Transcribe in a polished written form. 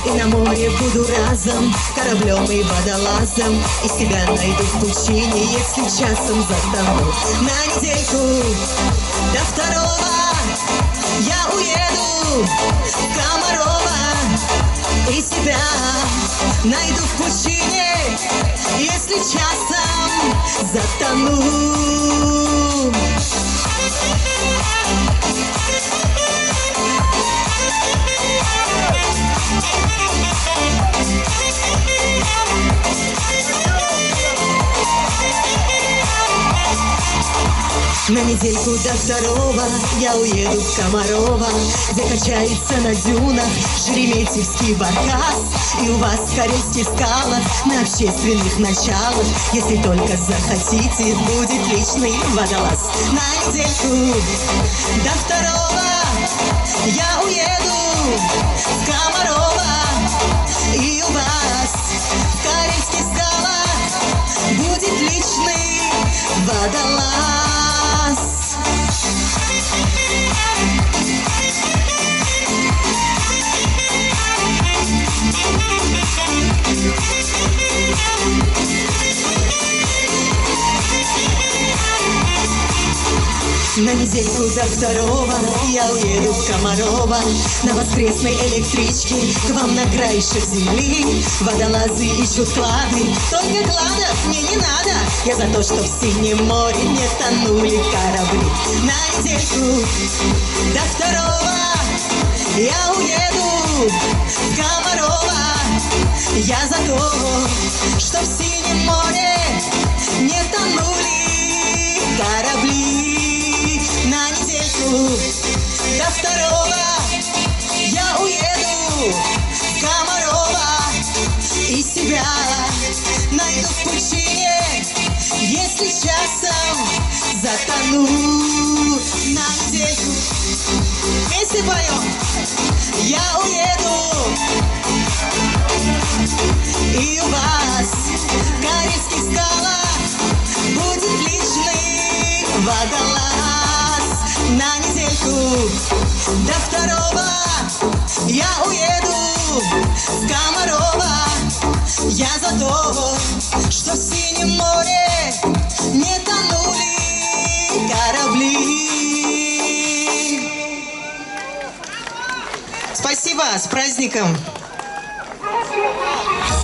И на море буду разом, кораблем и водолазом, и себя найду в пучине, если часом затону. На недельку до второго я уеду в Комарова, и себя найду в пучине, если часом затону. На недельку до второго я уеду в Комарова, где качается на дюнах шереметьевский баркас. И у вас в Карельских скалах на общественных началах, если только захотите, будет личный водолаз. На недельку до второго я уеду в Комарова, и у вас в Карельских скалах будет личный водолаз. На недельку до второго я уеду в Комарова, на воскресной электричке к вам на краешек земли. Водолазы ищут клады, только кладов мне не надо. Я за то, что в синем море не тонули корабли. На недельку до второго я уеду в Комарова. Я за то, что в синем море не тонули корабли. На недельку до второго я уеду в Комарова, и себя найду в пучине, если часом затону. На недельку вместе поем. Я уеду, и у вас в Карельских скалах будет личный водолаз. На недельку до второго я уеду в Комарова. Я за то, что в синем море не тонули корабли. Спасибо, с праздником!